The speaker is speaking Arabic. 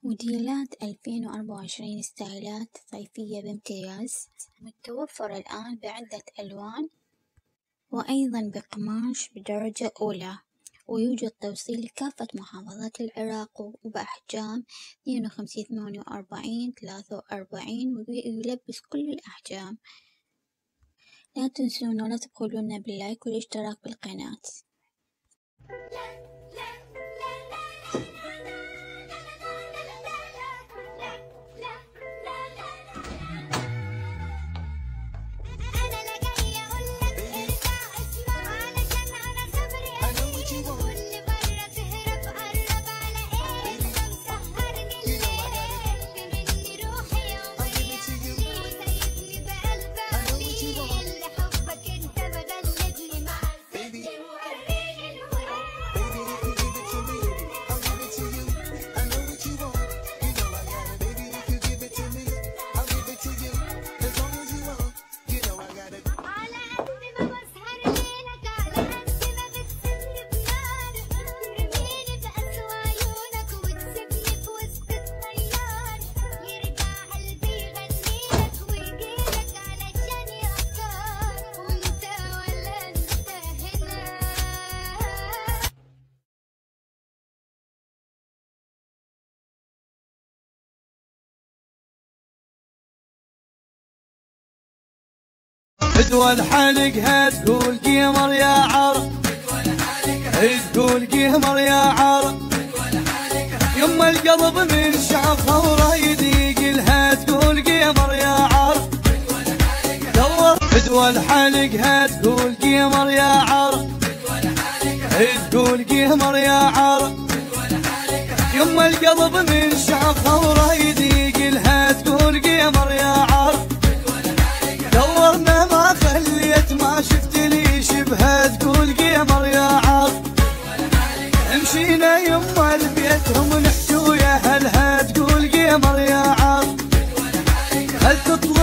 موديلات 2024 ستايلات صيفية بامتياز، متوفرة الآن بعدة ألوان وأيضا بقماش بدرجة أولى، ويوجد توصيل لكافة محافظات العراق وبأحجام 52 48 43 ويلبس كل الأحجام. لا تنسون ولا تبخلونا باللايك والاشتراك بالقناة. دول حلقها تقول قمر يا عرب، تقول قمر يا عرب، يما القلب من شافها ورايد لها تقول قمر يا عرب. دول حلقها تقول قمر يا عرب، تقول قمر يا عرب، يما القلب من شافها ورايد لها تقول قمر يا عرب. دورنا ما خليت ما شفت لي شبهها تقول قمر يا عرب. مشينا يما البيتهم نحكي ويا اهلها تقول قمر يا عرب. هل تطلع